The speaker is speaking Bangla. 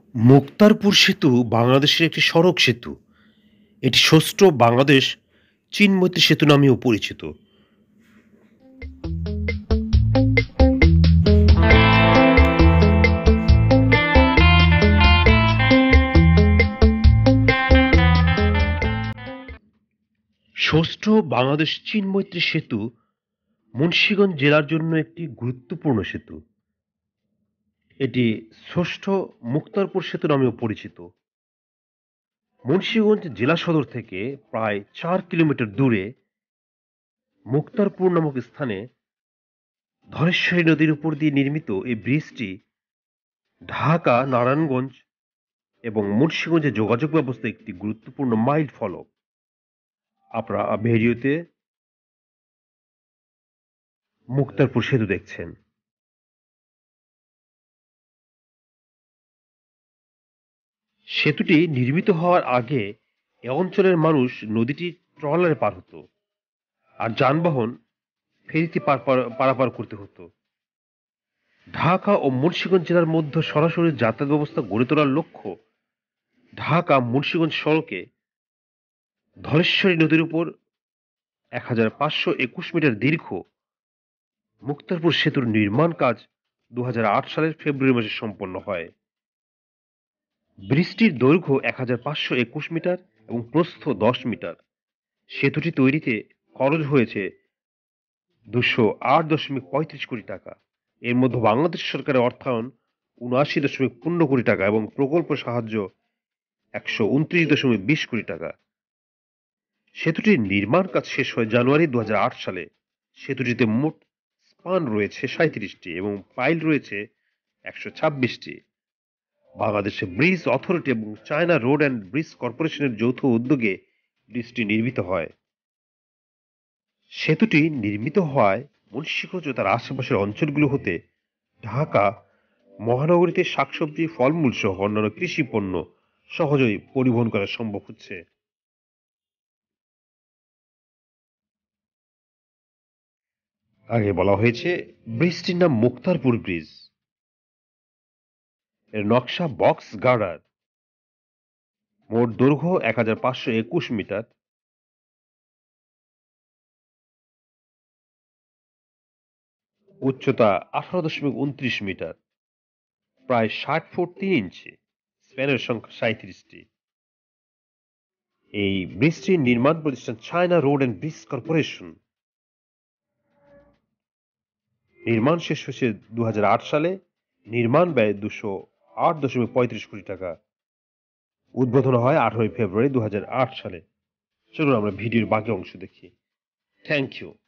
মুক্তারপুর সেতু বাংলাদেশের একটি সড়ক সেতু। এটি ষষ্ঠ বাংলাদেশ চীন মৈত্রী সেতু নামেও পরিচিত। ষষ্ঠ বাংলাদেশ চীন মৈত্রী সেতু মুন্সিগঞ্জ জেলার জন্য একটি গুরুত্বপূর্ণ সেতু। এটি ষষ্ঠ মুক্তারপুর সেতু নামেও পরিচিত। মুন্সিগঞ্জ জেলা সদর থেকে প্রায় 4 কিলোমিটার দূরে মুক্তারপুর নামক স্থানে ধলেশ্বরী নদীর উপর দিয়ে নির্মিত এই ব্রিজটি ঢাকা, নারায়ণগঞ্জ এবং মুন্সিগঞ্জের যোগাযোগ ব্যবস্থায় একটি গুরুত্বপূর্ণ মাইল ফলক। আপনারা ভিডিওতে মুক্তারপুর সেতু দেখছেন। সেতুটি নির্মিত হওয়ার আগে এ অঞ্চলের মানুষ নদীটি ট্রলারে পার হতো, আর যানবাহন ফেরিতে পারাপার করতে হতো। ঢাকা ও মুন্সিগঞ্জ জেলার মধ্যে সরাসরি যাতায়াত ব্যবস্থা গড়ে তোলার লক্ষ্য ঢাকা মুন্সিগঞ্জ সড়কে ধলেশ্বরী নদীর উপর 1521 মিটার দীর্ঘ মুক্তারপুর সেতুর নির্মাণ কাজ 2008 সালের ফেব্রুয়ারি মাসে সম্পন্ন হয়। ব্রিজটির দৈর্ঘ্য 1521 মিটার এবং প্রস্থ 10 মিটার। সেতুটি তৈরিতে খরচ হয়েছে 208.35 কোটি টাকা। এর মধ্যে বাংলাদেশ সরকারের অর্থায়ন 79.15 কোটি টাকা এবং প্রকল্প সাহায্য 129.20 কোটি টাকা। সেতুটির নির্মাণ কাজ শেষ হয় জানুয়ারি 2008 সালে। সেতুটিতে মোট স্পান রয়েছে 37টি এবং পাইল রয়েছে 126টি। বাংলাদেশের ব্রিজ অথরিটি এবং চায়না রোড অ্যান্ড ব্রিজ কর্পোরেশনের যৌথ উদ্যোগে ব্রিজটি নির্মিত হয়। সেতুটি নির্মিত হওয়ায় মুন্সিগঞ্জ ও তার আশেপাশের অঞ্চলগুলো হতে ঢাকা মহানগরীতে শাকসবজি, ফলমূল সহ অন্যান্য কৃষি পণ্য সহজেই পরিবহন করা সম্ভব হচ্ছে। আগে বলা হয়েছে ব্রিজটির নাম মুক্তারপুর ব্রিজ। এর নকশা বক্স গার্ডার। মোট দৈর্ঘ্য 1521 মিটার, উচ্চতা 18.29 মিটার, প্রায় 60 ফুট 3 ইঞ্চি, স্প্যানের সংখ্যা 37টি। এই ব্রিজটির নির্মাণ প্রতিষ্ঠান China road and bridge corporation. নির্মাণ শেষ হয়েছে 2008 সালে। নির্মাণ ব্যয় 208.35 কোটি টাকা। উদ্বোধন হয় 18 ফেব্রুয়ারি 2008 সালে। চলুন আমরা ভিডিওর বাকি অংশ দেখি। Thank you.